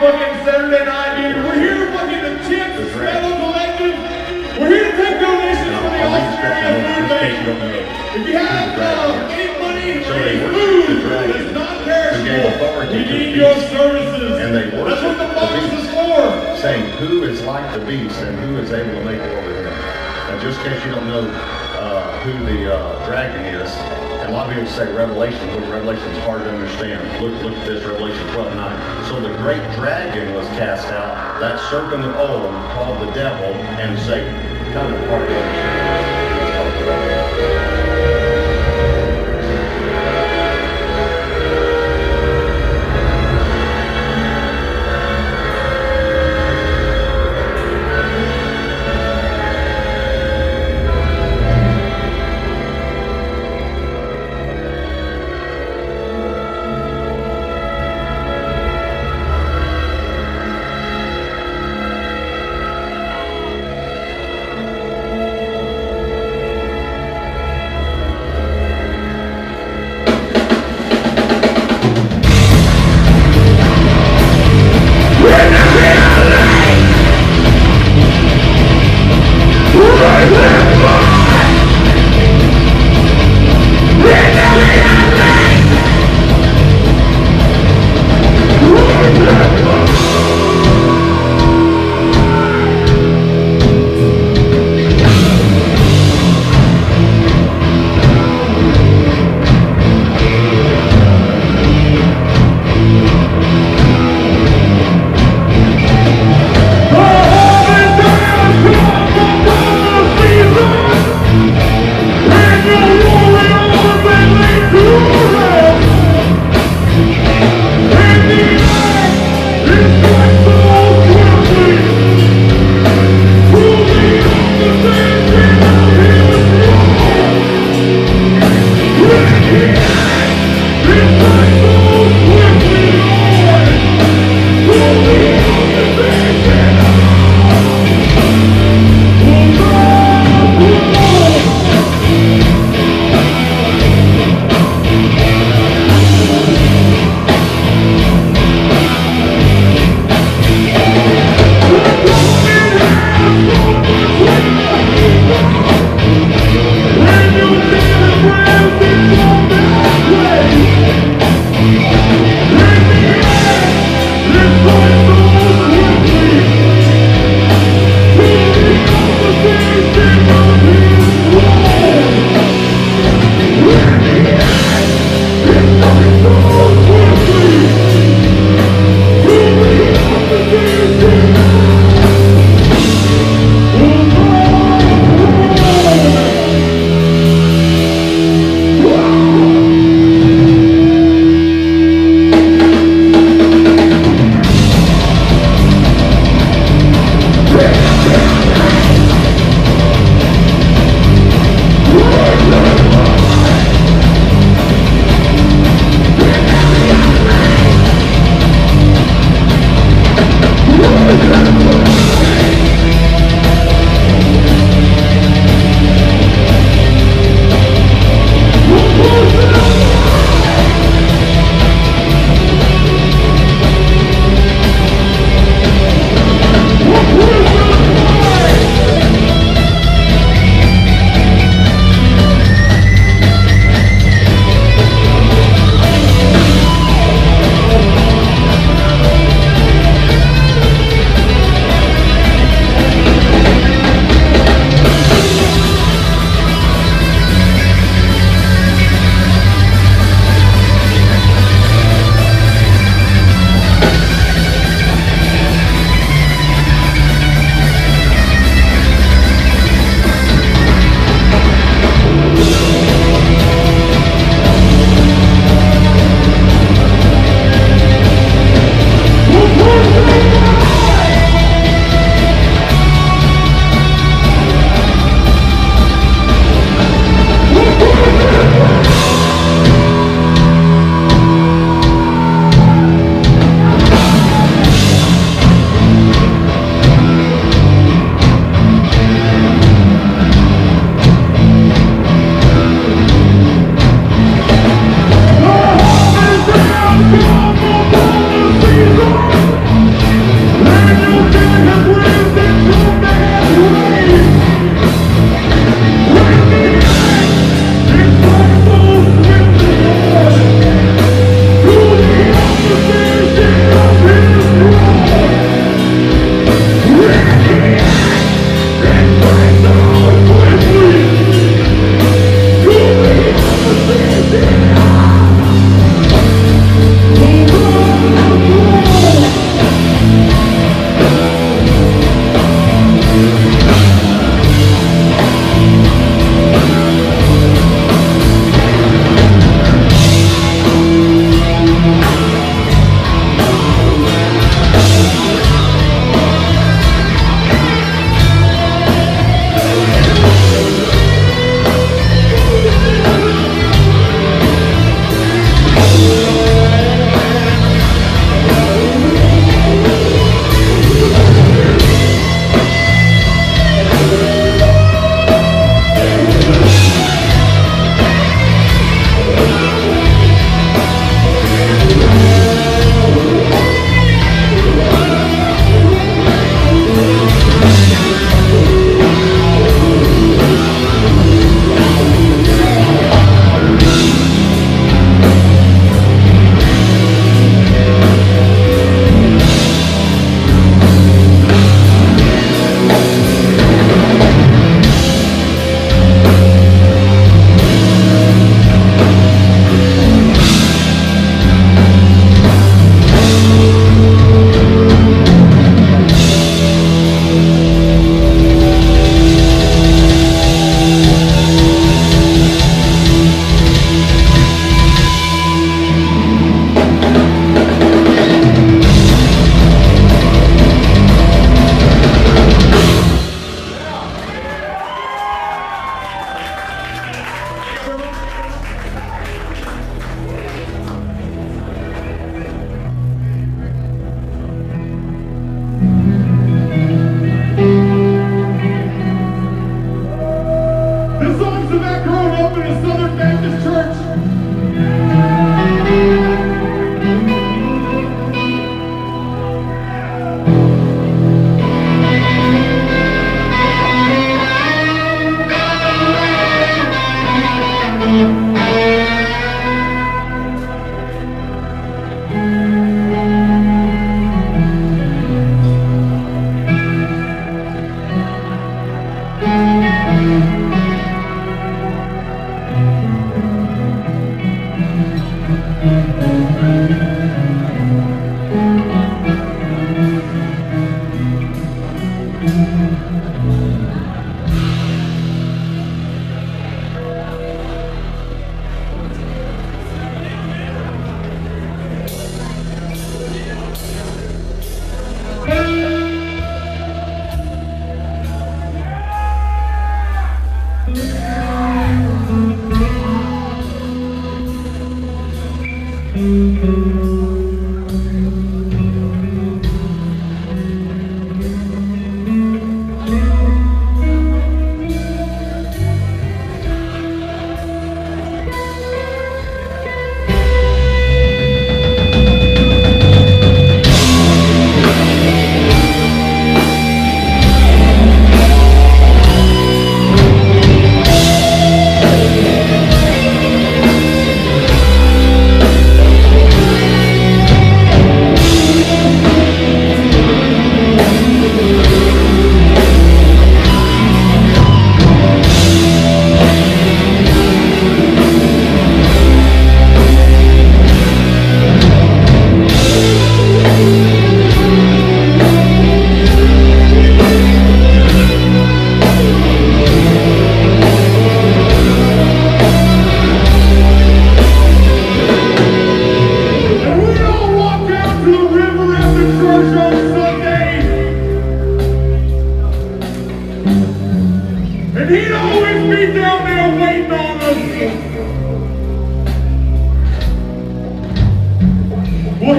fucking Saturday night, dude. We're here to fucking the Chips Metal Collective. We're here to take donations for the Australian Food Bank. If you have any money or any food that's not perishable, we need your services. And they That's what the box is for. Saying who is like the beast and who is able to make war with him. Now, just in case you don't know who the dragon is, and a lot of people say Revelation, but Revelation is hard to understand. Look at this, Revelation 12:9. So the great dragon was cast out, that serpent of old called the devil and Satan. Kind of hard to understand.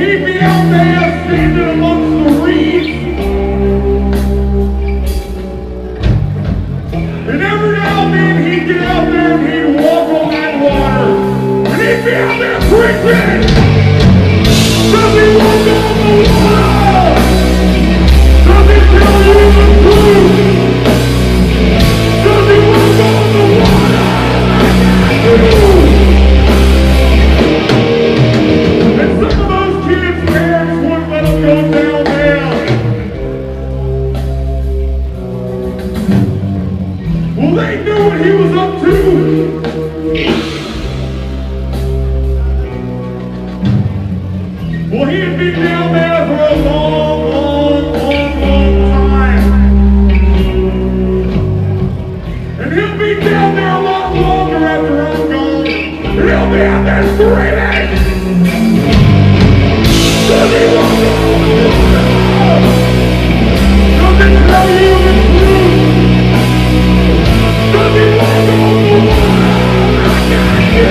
he'd be out there standing amongst the reeds. And every now and then he'd get out there and he'd walk on that water. And he'd be out there preaching. Does he walk on the water? Does he tell you the truth? Does he walk on the water? And some of those kids' parents wouldn't let them go down there. Well, they knew what he was up to. Well, he'd been down there for a long time. And he'll be down there a lot longer after I'm gone. And he'll be out there screaming. Does he walk on the water? Does he tell you the truth? Does he walk on the water? I got you.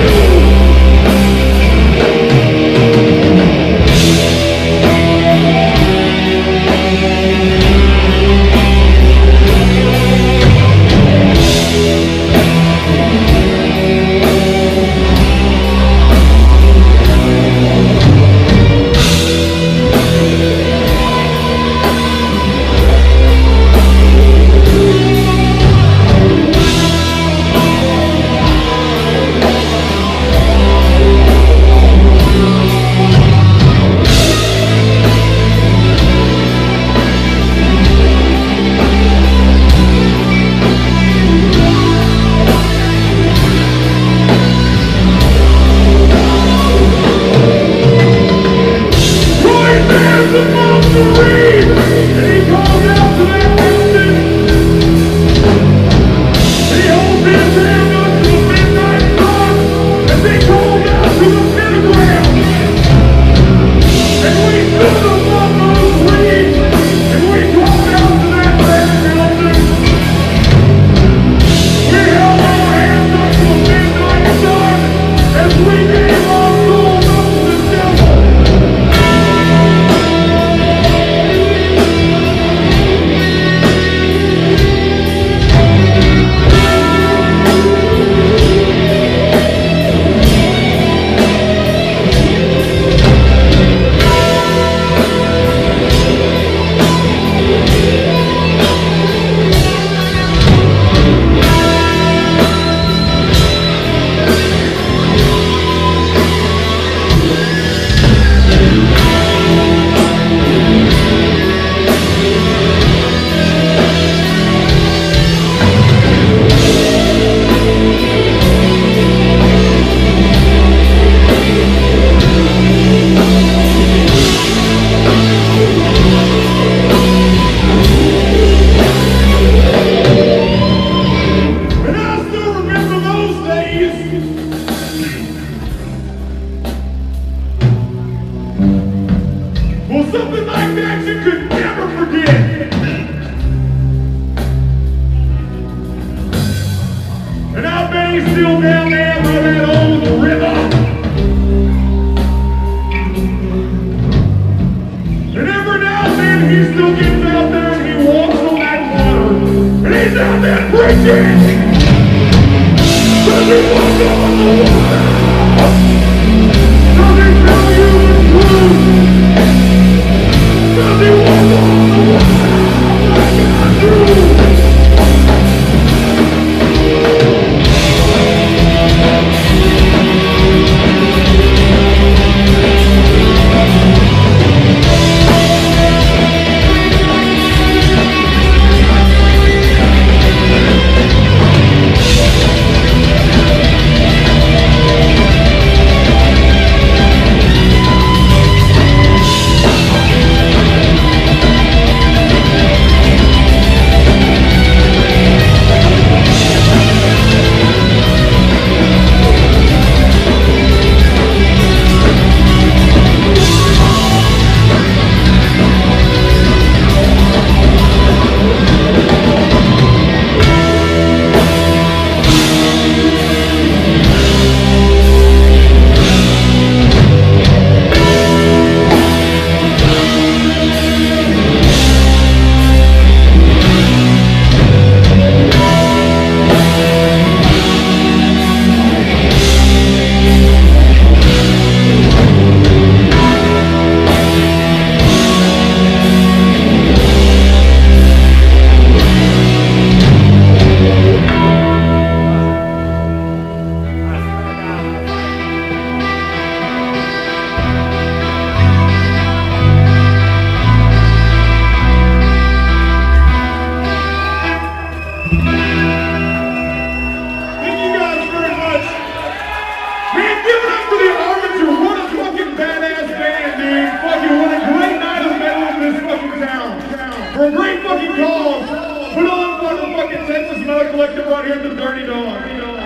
Collective right here at the Dirty Dog.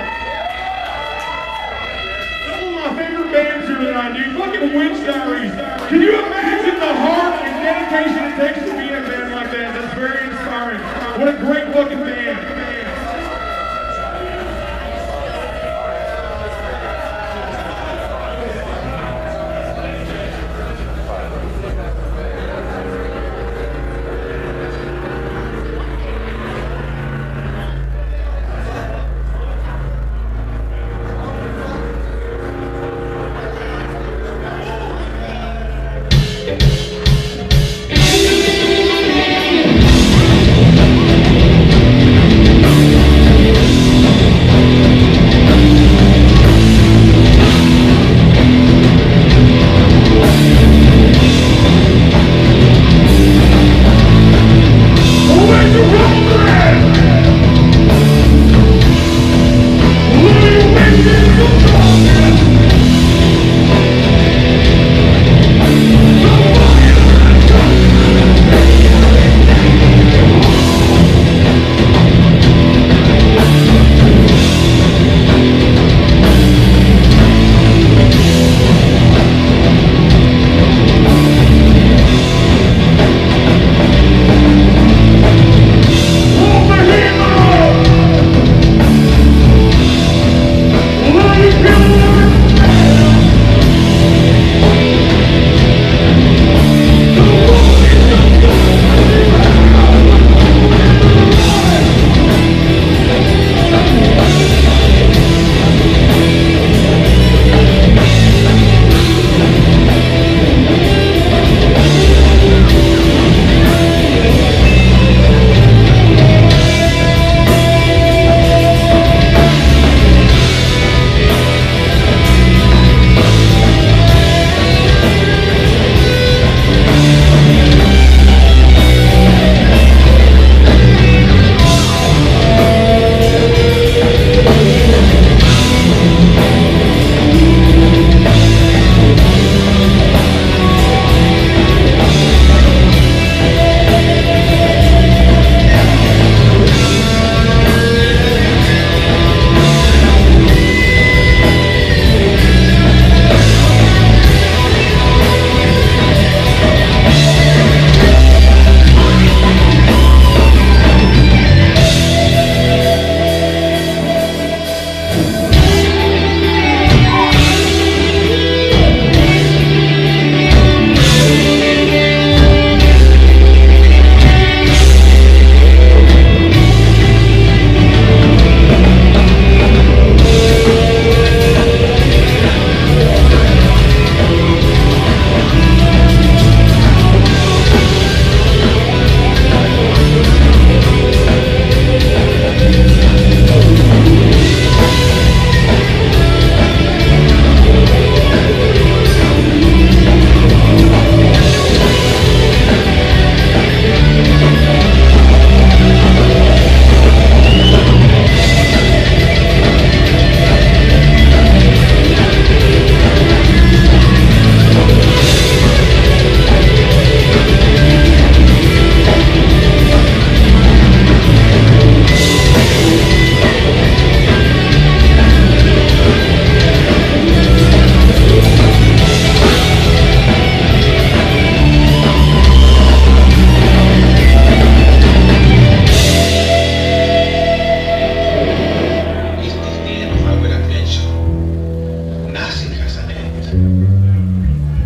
Some of my favorite bands here tonight, dude. Fucking Witch Diaries. Can you imagine the heart and dedication it takes to be in a band like that? That's very inspiring. What a great fucking band.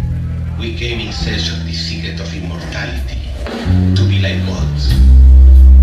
We came in search of the secret of immortality, to be like gods.